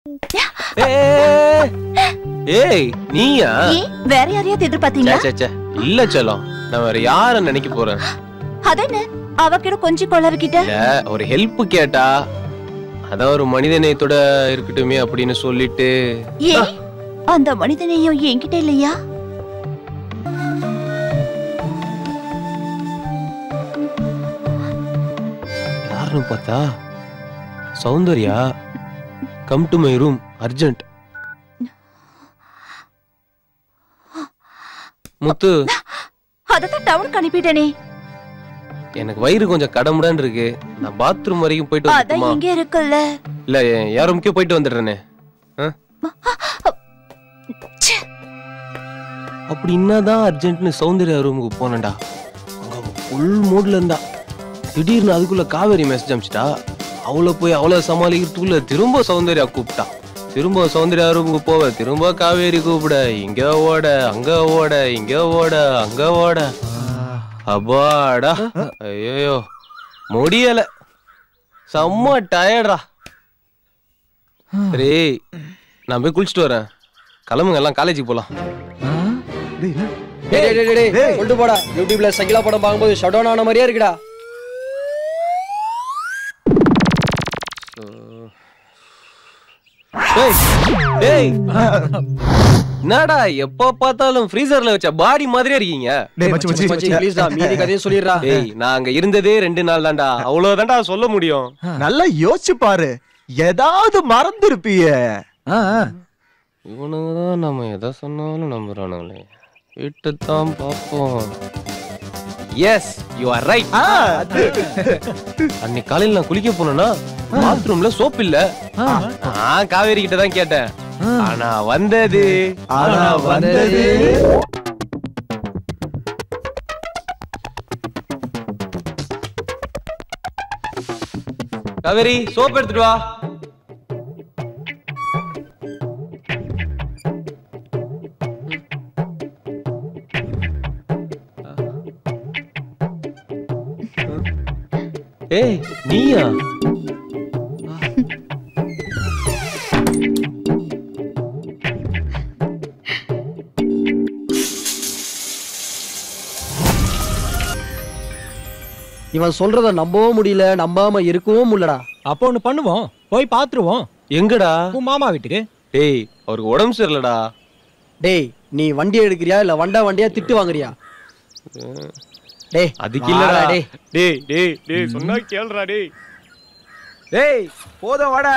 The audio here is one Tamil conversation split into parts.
ஏய் நீயா? வேற யாரையாவது எதிர்பார்த்தீங்களா? இல்ல செல்லம், நான் வேற யார நினைக்க போறேன். அதென்ன அவகிட்ட கொஞ்சம் கொளறிக்கிட்ட? ஒரு ஹெல்ப் கேட்டா அதான் ஒரு மனிதநேயத்தோட இருக்கட்டுமே அப்படின்னு சொல்லிட்டு. அந்த மனிதநேயம் என்கிட்ட இல்லையா? யாருன்னு பார்த்தா Soundarya. Come to my room urgent. Muthu, அததான் டவுனுக்கு அனுப்பிட்டேனே. எனக்கு வயிறு கொஞ்சம் கடமுடான்னு இருக்கு. நான் பாத்ரூம் வரைக்கும் போயிட்டு அதான் இங்க இருக்குல்ல. இல்ல யார் ரூமுக்கே போயிட்டு வந்துடுறேனே. அப்படி என்னதான் அர்ஜென்ட்னு சௌந்தர்யா ரூமுக்கு போனேன்டா. அங்க ஃபுல் மூட்ல இருந்தா. திடீர்னு அதுக்குள்ள காவேரி மெசேஜ் அனுப்பிச்சிட்டா. அவளை போய் அவளை சமாளிக்கிறதுக்குள்ள திரும்ப சௌந்தர்யா கூப்பிட்டா. திரும்ப சௌந்தர்யா ரூமுக்கு போவ, திரும்ப காவேரி கூப்பிட. இங்க ஓட, அங்க ஓட, இங்க ஓட, அங்க ஓட. அப்பாடா, ஐயோ முடியல, செம்ம டயர்டா. சரி நான் போய் குளிச்சுட்டு வரேன். கிளம்புங்க எல்லாம், காலேஜுக்கு போலாம். சொல்லிட்டு போடா. யூடியூப்ல சகிலா படம் பார்க்கும்போது ஷட் டவுன் ஆன மாதிரியே இருக்குடா. என்னடா எப்ப பார்த்தாலும் ஃப்ரீசர்ல வச்ச பாடி மாதிரியே இருக்கீங்க. மீதி கதையை சொல்லிடுறா. நான் அங்க இருந்ததே 2 நாள் தான்டா. அவ்வளவுதான்டா சொல்ல முடியும். நல்லா யோசிச்சு பாரு, ஏதாவது மறந்துருப்பிய. இவனுங்கதான் நம்ம எதை சொன்னாலும் நம்புறானுங்களே. விட்டுத்தான் பார்ப்போம். Yes you are right. அன்னைக்கு காலையில நான் குளிக்க போனேன்னா பாத்ரூம்ல சோப் இல்ல. காவேரி கிட்ட தான் கேட்டேன். ஆனா வந்தது காவேரி, சோப் எடுத்துட்டு வா. ஏய் நீயா? இவன் சொல்றத நம்பவும் முடியல, நம்பாம இருக்கவும் முடியலடா. அப்போ ஒண்ணு பண்ணுவோம், போய் பாத்துருவோம். எங்கடா? உன் மாமா வீட்டுக்கு. டேய் அவருக்கு உடம்பு சரியில்லடா. டேய் நீ வண்டி எடுக்கிறியா இல்ல வண்டியா திட்டு வாங்குறியா? டேய் அதுக்கு இல்லடா. டேய் சொன்னா கேளுடா. டேய் போதும் வாடா.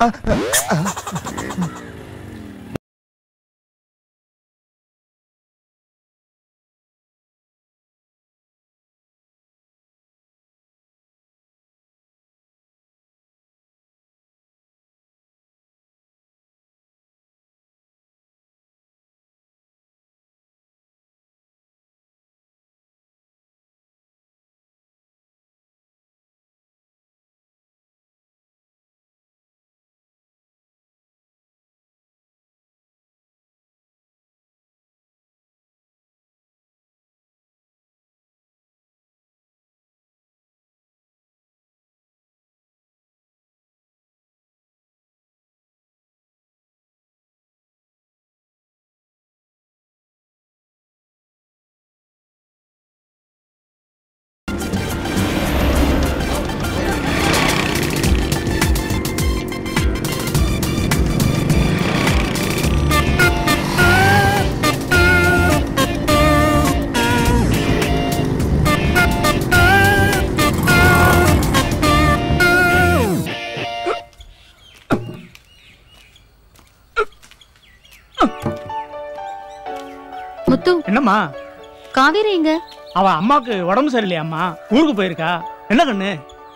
முத்து, என்னம்மா காவேரி எங்க? அவ அம்மாக்கு உடம்பு சரியில்லையாம்மா, ஊருக்கு போயிருக்கா. என்ன கண்ணு?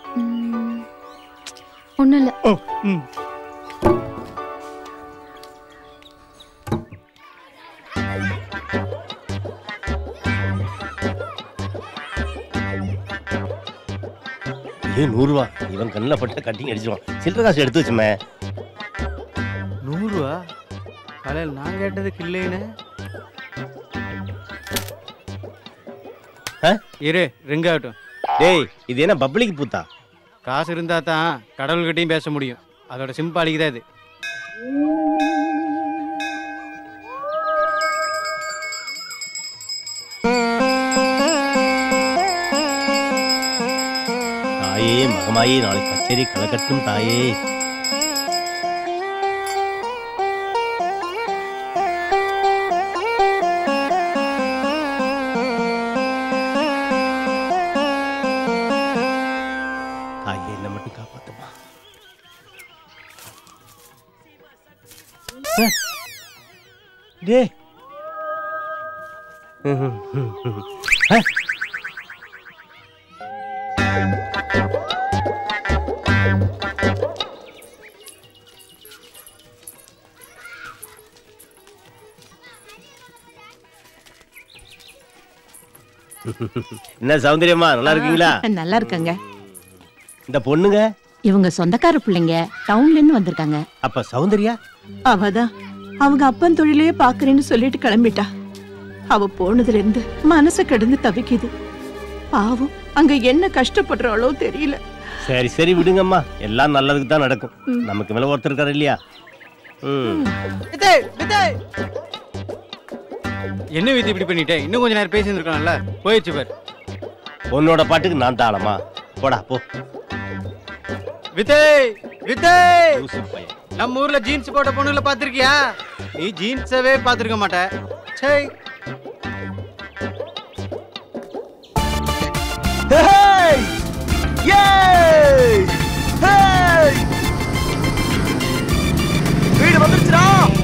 ஒண்ணும் இல்ல. ஓ ம். ஏன் 100 ரூபா? இவன் கண்ணில் பட்ட கட்டிங் அடிச்சிருவான். சில்லற காசு எடுத்து வச்சுமே. 100 ரூபா? காலையில் நான் கேட்டதுக்கு இல்லைன்னு. இரு ரிங் ஆகட்டும். டேய் இது என்ன பப்ளிக் பூத்தா? காசு இருந்தா தான் கடவுள்கிட்டையும் பேச முடியும். அதோட சிம்பாலிக்கு தான் இது. தாயே மகமாயே நாளை கச்சேரி கலக்கட்டும் தாயே. தாயே என்ன மட்டும் காப்பாத்துமா. டே என்ன சௌந்தரியம்மா நல்லா இருக்கீங்களா? நல்லா இருக்காங்க. இந்த பொண்ணுங்க இவங்க சொந்தக்கார பிள்ளைங்க, டவுன்ல இருந்து வந்திருக்காங்க. அப்ப சௌந்தர்யா அவதான் அவங்க அப்பன் தொழிலே பாக்குறேன்னு சொல்லிட்டு கிளம்பிட்டா. அவ போனதுல இருந்து மனசு கடந்து தவிக்குது. பாவம் அங்க என்ன கஷ்டப்படுறாளோ தெரியல. சரி சரி விடுங்கம்மா, எல்லாம் நல்லதுக்கு தான் நடக்கும். நமக்கு மேல ஒருத்தர் இருக்காரு இல்லையா? என்ன விதி இப்படி பண்ணிட்டேன்? இன்னும் கொஞ்ச நேரம் பேசி இருக்கலாம்ல. போயிடுச்சு பார். உன்னோட பாட்டுக்கு நான் தாளமா? போடா போ. விஜய் விஜய், யூசுப் பையன். நம்ம ஊர்ல ஜீன்ஸ் போட்ட பொண்ணுல பாத்திருக்கியா? நீ ஜீன்ஸவே பாத்திருக்க மாட்ட. சை. Hey! Yay! Hey! வீடு வந்துருச்சுடா.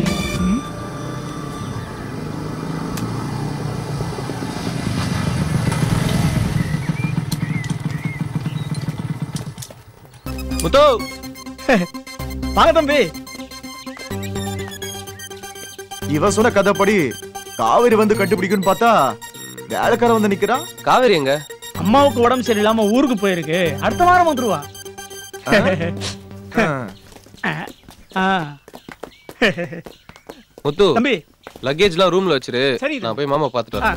முத்து வாங்க தம்பி. இவ சொன்ன கதைப்படி காவேரி வந்து கண்டுபிடிக்குன்னு பார்த்தா வேலைக்கார வந்து நிக்கிறான். காவேரி எங்க? அம்மாவுக்கு உடம்பு சரியில்லாம ஊருக்கு போயிருக்கு. அடுத்த வாரம் வந்துருவா. முத்து தம்பி லக்கேஜ்லாம் ரூம்ல வச்சிரு. சரி. நான் போய் மாமா பாத்துட்டு வரேன்.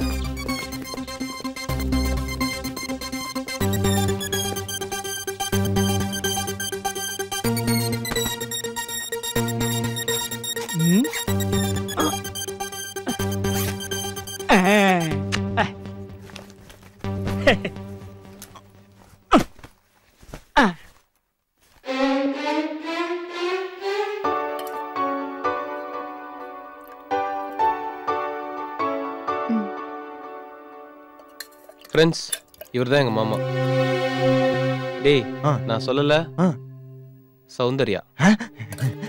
ஃப்ரெண்ட்ஸ், இவர்தான் எங்க மாமா. டேய் நான் சொல்லல, சௌந்தர்யா.